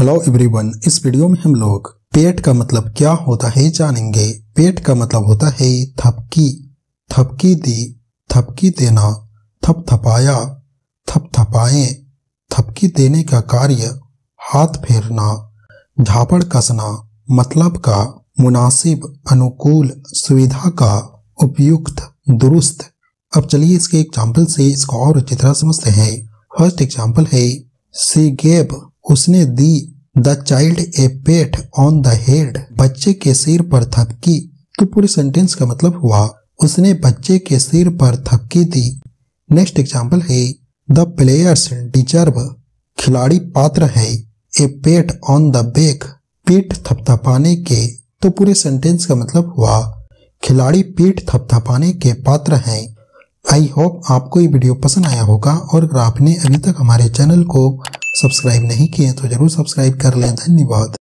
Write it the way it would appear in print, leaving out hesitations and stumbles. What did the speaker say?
Hello everyone, इस video में हम लोग पेट का मतलब क्या होता है जानेंगे। पेट का मतलब होता है थपकी, थपकी दी, थपकी देना, थपथपाया, थपथपाए। थपकी देने का कार्य हाथ फेरना, झापड़ कसना, मतलब का, मुनासिब, अनुकूल, सुविधा का, उपयुक्त, दुरुस्त। अब चलिए इसके एग्जाम्पल से इसको और अच्छी तरह समझते हैं। फर्स्ट एग्जाम्पल है शी गेव, उसने दी the child a pat on the head, बच्चे के सिर पर थपकी। तो पूरे सेंटेंस का मतलब हुआ उसने बच्चे के सिर पर थपकी दी। नेक्स्ट एग्जाम्पल है द प्लेयर्स डिजर्व, खिलाड़ी पात्र है, a pat on the back, पीठ थपथपाने के। तो पूरे सेंटेंस का मतलब हुआ खिलाड़ी पीठ थपथपाने के पात्र हैं। आई होप आपको ये वीडियो पसंद आया होगा, और अगर आपने अभी तक हमारे चैनल को सब्सक्राइब नहीं किए तो जरूर सब्सक्राइब कर लें। धन्यवाद।